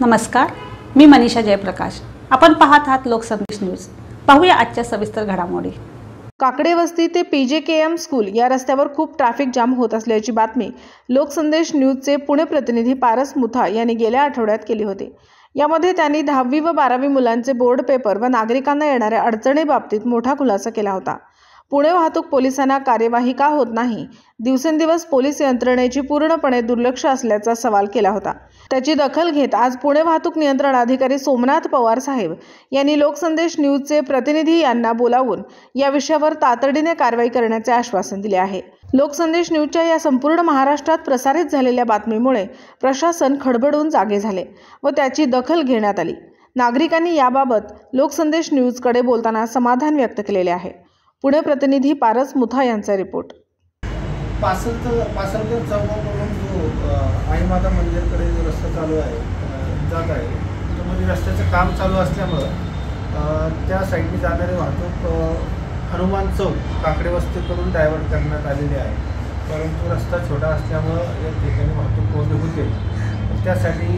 नमस्कार, मी मनीषा जयप्रकाश। आपण पाहत आहात लोकसंदेश न्यूज। पाहूया आजच्या सविस्तर घडामोडी। काकडेवस्ती ते PJKM स्कूल या रस्त्यावर खूप ट्रॅफिक जाम होत असल्याची बातमी लोकसंदेश न्यूजचे पुणे प्रतिनिधी पारस मुथा यांनी गेल्या आठवड्यात केली होती। यामध्ये त्यांनी 10वी व 12वी मुलांचे बोर्ड पेपर व नागरिकांना येणाऱ्या अडचणीबाबतीत मोठा खुलासा केला होता। पुणे वाहतूक पोलिसांना कार्यवाही का होत नाही, दिवसेंदिवस पोलीस यंत्रणेची पूर्णपणे दुर्लक्ष असल्याचा सवाल केला होता। त्याची दखल घेत आज पुणे वाहतूक नियंत्रण अधिकारी सोमनाथ पवार साहेब यांनी लोकसंदेश न्यूजचे प्रतिनिधी यांना बोलावून या विषयावर तातडीने कारवाई करण्याचे आश्वासन दिले आहे। लोकसंदेश न्यूजच्या या संपूर्ण महाराष्ट्रात प्रसारित झालेल्या बातमीमुळे प्रशासन खडबडून जागे झाले व त्याची दखल घेण्यात आली। नागरिकांनी याबाबत लोकसंदेश न्यूजकडे बोलताना समाधान व्यक्त केलेले आहे। पुणे प्रतिनिधी पारस मुथा यांचा रिपोर्ट। पासलकर चौकाकडून जो आई माता मंदिरकडे जो रस्ता चालू आहे जात आहे, त्यामध्ये रस्त्याचं काम चालू असल्यामुळं त्या साईडने जाणारी वाहतूक हनुमान चौक काकडेवस्तीकडून डायव्हर्ट करण्यात आलेली आहे। परंतु रस्ता छोटा असल्यामुळं या ठिकाणी वाहतूक कोंडी होते। त्यासाठी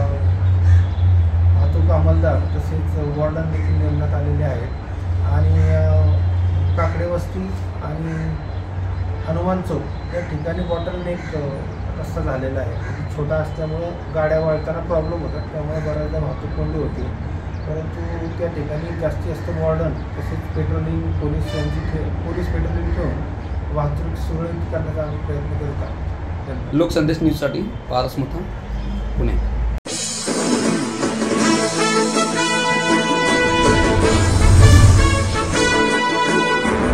वाहतूक अंमलदार तसेच वॉर्डन देखील नेमण्यात आलेले आहेत आणि काकडेवस्ती आणि हनुमान चौक या ठिकाणी बॉटलनेक रस्ता झालेला आहे। छोटा असल्यामुळं गाड्या वळताना प्रॉब्लेम होतात, त्यामुळे बऱ्याचदा वाहतूक कोंडी होते। परंतु त्या ठिकाणी जास्तीत जास्त वॉर्डन तसेच पेट्रोलिंग पोलीस पेट्रोलिंग ठेवून वाहतूक सुरळीत करण्याचा आम्ही प्रयत्न करत आहोत। लोकसंदेश न्यूजसाठी पारस मुथा, पुणे।